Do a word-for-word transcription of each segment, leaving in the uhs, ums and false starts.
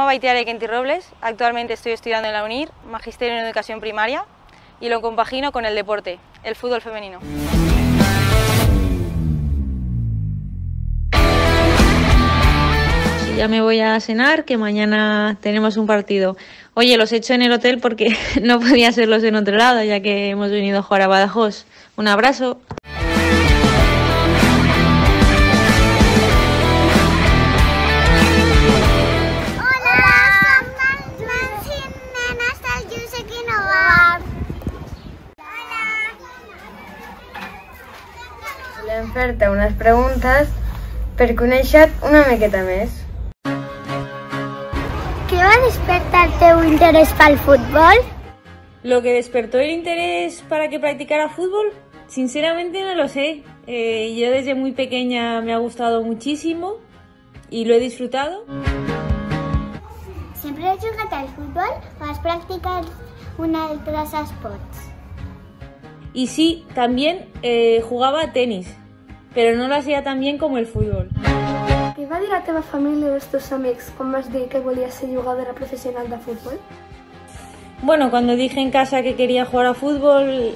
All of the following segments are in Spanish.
Baitiare Quinti Robles, actualmente estoy estudiando en la UNIR, Magisterio en Educación Primaria, y lo compagino con el deporte, el fútbol femenino. Ya me voy a cenar, que mañana tenemos un partido. Oye, los he hecho en el hotel porque no podía hacerlos en otro lado, ya que hemos venido a jugar a Badajoz. Un abrazo. Volem fer-te unes preguntes per conèixer una miqueta més. ¿Qué va a despertar tu interés para el fútbol? Lo que despertó el interés para que practicara fútbol, sinceramente no lo sé. Eh, yo desde muy pequeña me ha gustado muchísimo y lo he disfrutado. ¿Siempre has jugado al fútbol o has practicado una de otros esports? Y sí, también eh, jugaba a tenis, pero no lo hacía tan bien como el fútbol. Què va dir la teva família o els teus amics quan vas dir que volies ser jugadora professional de fútbol? Bueno, cuando dije en casa que quería jugar a fútbol,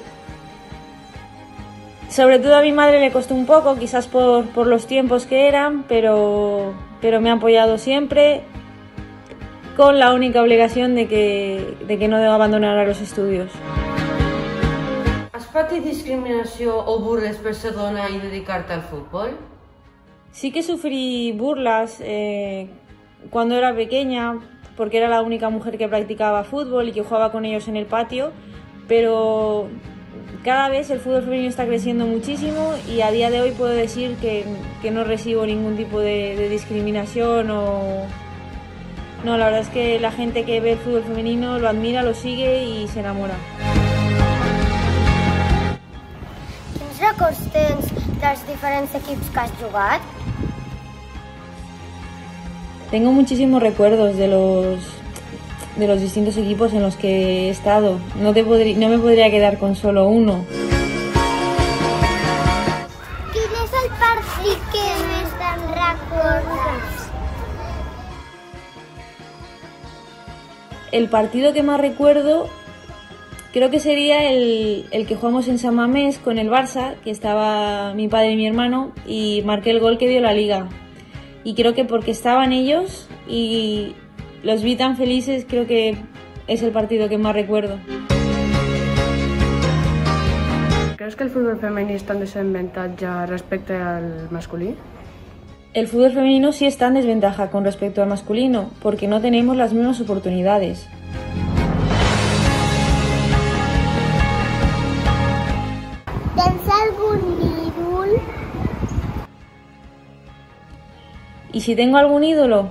sobre todo a mi madre le costó un poco, quizás por, por los tiempos que eran, pero, pero me ha apoyado siempre, con la única obligación de que, de que no debo abandonar los estudios. Has patit discriminació o burles per ser dona i dedicar-te al fútbol? Sí que sufrí burlas eh, cuando era pequeña, porque era la única mujer que practicaba fútbol y que jugaba con ellos en el patio, pero cada vez el fútbol femenino está creciendo muchísimo y a día de hoy puedo decir que, que no recibo ningún tipo de, de discriminación o... No, la verdad es que la gente que ve el fútbol femenino lo admira, lo sigue y se enamora. Quins records tens dels diferents equips que has jugat? Tengo muchísimos recuerdos de los, de los distintos equipos en los que he estado. No, te podrí, no me podría quedar con solo uno. Quin és el partit que més te'n recordes? El partido que más recuerdo creo que sería el, el que jugamos en San Mamés con el Barça, que estaba mi padre y mi hermano, y marqué el gol que dio la liga. Y creo que porque estaban ellos y los vi tan felices, creo que es el partido que más recuerdo. Creus que el futbol femení està en desavantatge respecte al masculí? El fútbol femenino sí está en desventaja con respecto al masculino, porque no tenemos las mismas oportunidades. Tens algun ídol? Y si tengo algún ídolo,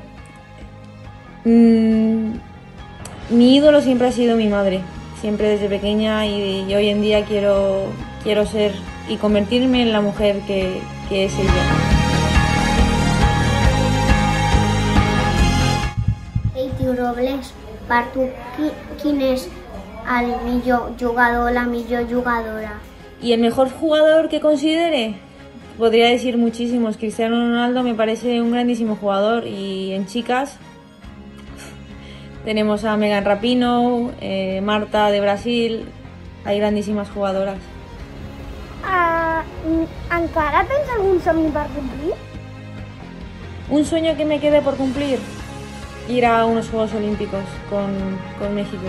mmm, mi ídolo siempre ha sido mi madre, siempre desde pequeña y, y hoy en día quiero, quiero ser y convertirme en la mujer que, que es ella. Quinti Robles, per tu, qui, quin és el millor jugador o la millor jugadora? ¿Y el mejor jugador que considere? Podría decir muchísimos. Cristiano Ronaldo me parece un grandísimo jugador y en chicas tenemos a Megan Rapinoe, eh, Marta de Brasil, hay grandísimas jugadoras. Uh, encara tens algun somni per complir? Un sueño que me quede por cumplir, ir a unos Juegos Olímpicos con, con México.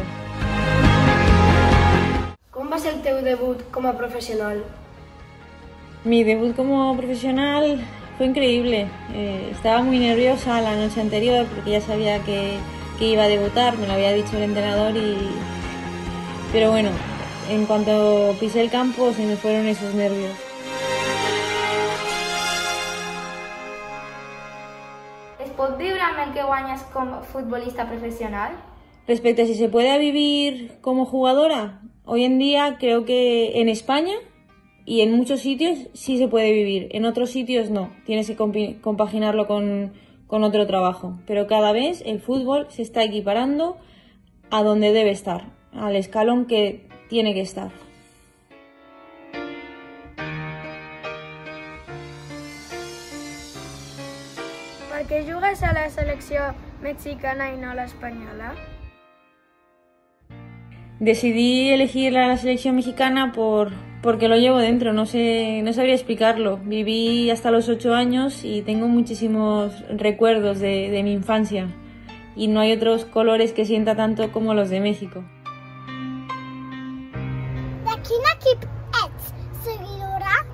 Com va ser el teu debut com a professional? Mi debut como profesional fue increíble. Eh, estaba muy nerviosa la noche anterior porque ya sabía que, que iba a debutar, me lo había dicho el entrenador, y... pero bueno, en cuanto pisé el campo se me fueron esos nervios. Es pot viure amb el que guanyes com futbolista profesional? Respecto a si se puede vivir como jugadora, hoy en día creo que en España y en muchos sitios sí se puede vivir, en otros sitios no, tienes que compaginarlo con, con otro trabajo. Pero cada vez el fútbol se está equiparando a donde debe estar, al escalón que tiene que estar. Per què jugues jugaries a la selecció mexicana y no a la española? Decidí elegir a la selección mexicana por, porque lo llevo dentro, no sé, no sabría explicarlo. Viví hasta los ocho años y tengo muchísimos recuerdos de, de mi infancia. Y no hay otros colores que sienta tanto como los de México. De quin equip ets seguidora?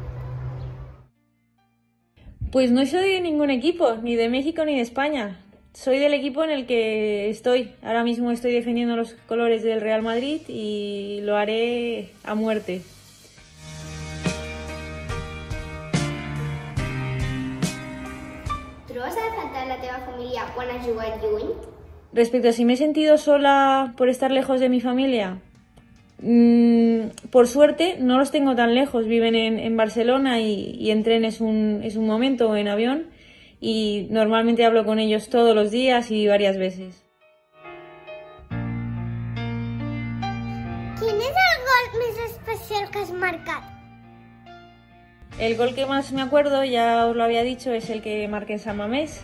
Pues no soy de ningún equipo, ni de México ni de España. Soy del equipo en el que estoy. Ahora mismo estoy defendiendo los colores del Real Madrid y lo haré a muerte. Trobes a defensar la teva família quan has jugat lluny? Respecto a si me he sentido sola por estar lejos de mi familia, mmm, por suerte no los tengo tan lejos. Viven en, en Barcelona y, y en tren es un, es un momento, o en avión. Y normalmente hablo con ellos todos los días y varias veces. Quin és el gol més especial que has marcat? El gol que más me acuerdo, ya os lo había dicho, es el que marqué en San Mamés.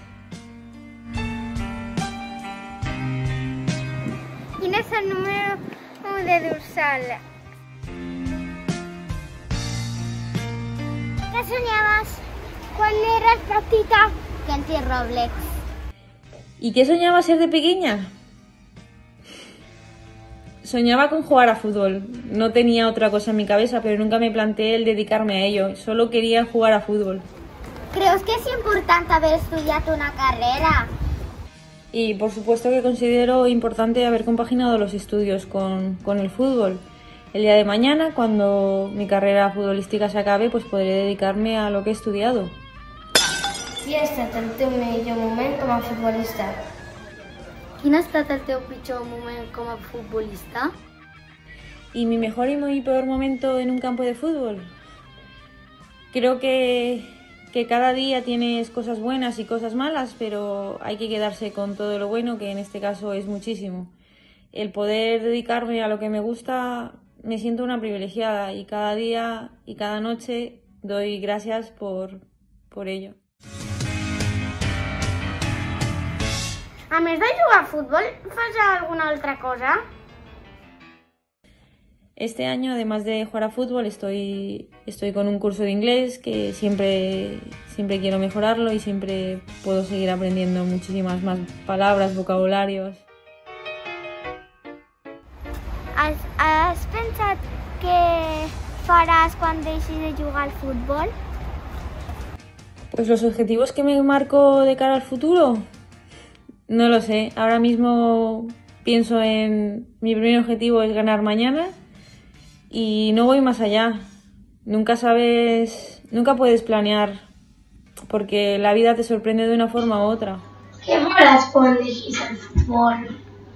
Quin és el número de dorsal? Què sonyaves quan eres petita? Kenty Robles. ¿Y qué soñaba ser de pequeña? Soñaba con jugar a fútbol. No tenía otra cosa en mi cabeza, pero nunca me planteé el dedicarme a ello. Solo quería jugar a fútbol. Creus que és important haver estudiat una carrera? Y por supuesto que considero importante haber compaginado los estudios con, con el fútbol. El día de mañana, cuando mi carrera futbolística se acabe, pues podré dedicarme a lo que he estudiado. Quin ha estat el teu millor moment com a futbolista? Quin ha estat el teu pitjor moment com a futbolista? ¿Y mi mejor y mi peor momento en un campo de fútbol? Creo que, que cada día tienes cosas buenas y cosas malas, pero hay que quedarse con todo lo bueno, que en este caso es muchísimo. El poder dedicarme a lo que me gusta, me siento una privilegiada y cada día y cada noche doy gracias por, por ello. A més de jugar a futbol, fas alguna otra cosa? Este año, además de jugar a fútbol, estoy, estoy con un curso de inglés que siempre, siempre quiero mejorarlo y siempre puedo seguir aprendiendo muchísimas más palabras, vocabularios. Has, has pensat què faràs quan deixis de jugar al futbol? Pues los objetivos que me marco de cara al futuro, no lo sé. Ahora mismo pienso en mi primer objetivo es ganar mañana y no voy más allá. Nunca sabes, nunca puedes planear porque la vida te sorprende de una forma u otra. Què faràs quan deixis el futbol?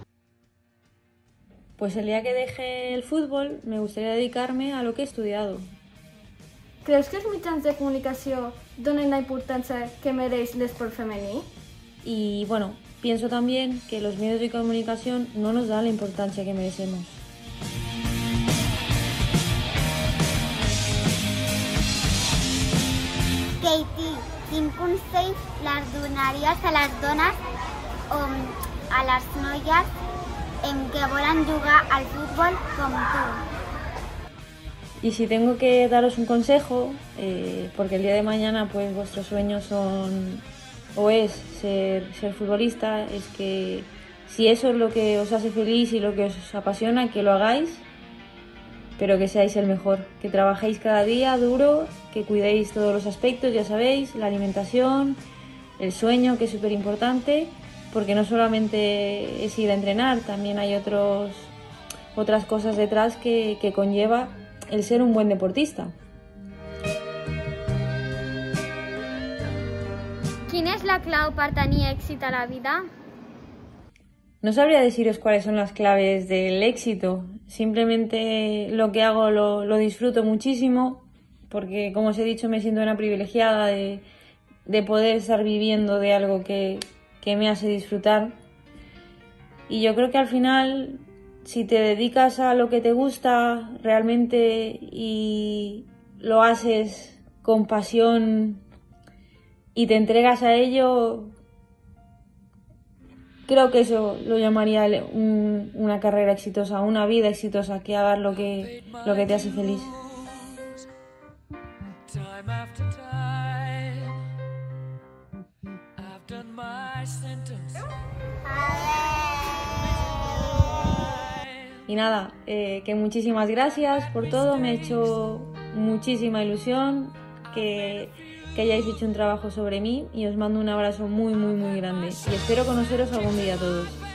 Pues el día que deje el fútbol me gustaría dedicarme a lo que he estudiado. Creus que els mitjans de comunicació donen la importància que mereix l'esport femení? Y bueno, pienso también que los medios de comunicación no nos dan la importancia que merecemos. Katie, quin consell les donaries a les dones o a les noies en que volen jugar al fútbol com tu? Y si tengo que daros un consejo, eh, porque el día de mañana pues vuestros sueños son o es ser, ser futbolista, es que si eso es lo que os hace feliz y lo que os apasiona, que lo hagáis, pero que seáis el mejor, que trabajéis cada día duro, que cuidéis todos los aspectos, ya sabéis, la alimentación, el sueño, que es súper importante, porque no solamente es ir a entrenar, también hay otros, otras cosas detrás que, que conlleva el ser un buen deportista. Quina és la clau per tenir èxit a la vida? No sabría deciros cuáles son las claves del éxito. Simplemente lo que hago lo, lo disfruto muchísimo, porque como os he dicho me siento una privilegiada de, de poder estar viviendo de algo que, que me hace disfrutar. Y yo creo que al final, si te dedicas a lo que te gusta realmente y lo haces con pasión y te entregas a ello, creo que eso lo llamaría un, una carrera exitosa, una vida exitosa, que hagas lo que, lo que te hace feliz. Y nada, eh, que muchísimas gracias por todo, me ha hecho muchísima ilusión que, que hayáis hecho un trabajo sobre mí y os mando un abrazo muy muy muy grande y espero conoceros algún día a todos.